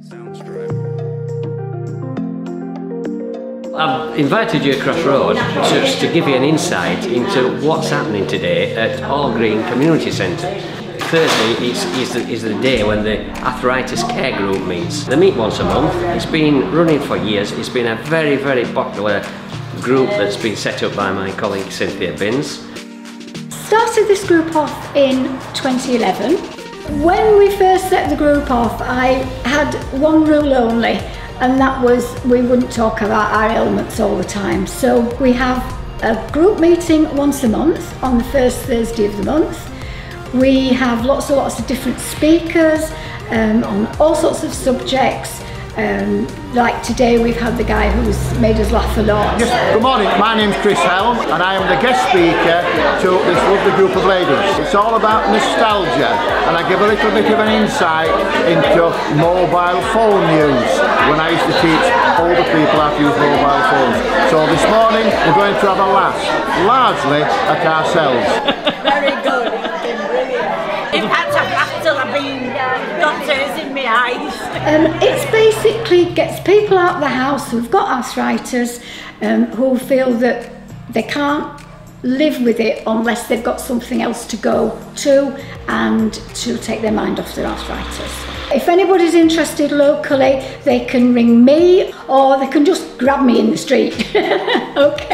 I've invited you across road just to give you an insight into what's happening today at Hall Green Community Centre. Thursday is the day when the Arthritis Care Group meets. They meet once a month. It's been running for years. It's been a very, very popular group that's been set up by my colleague Cynthia Binns. Started this group off in 2011. When we first set the group off, I had one rule only, and that was we wouldn't talk about our ailments all the time. So we have a group meeting once a month on the first Thursday of the month. We have lots of different speakers on all sorts of subjects. Like today we've had the guy who's made us laugh a lot. Yes, good morning, my name's Chris Helm and I am the guest speaker to this lovely group of ladies. It's all about nostalgia and I give a little bit of an insight into mobile phone use when I used to teach older people how to use mobile phones. So this morning we're going to have a laugh, largely at ourselves. Very good, brilliant. In fact I've laughed till I've been got tears in my eyes. It's basically gets people out of the house who've got arthritis, who feel that they can't live with it unless they've got something else to go to and to take their mind off their arthritis. If anybody's interested locally, they can ring me or they can just grab me in the street. Okay.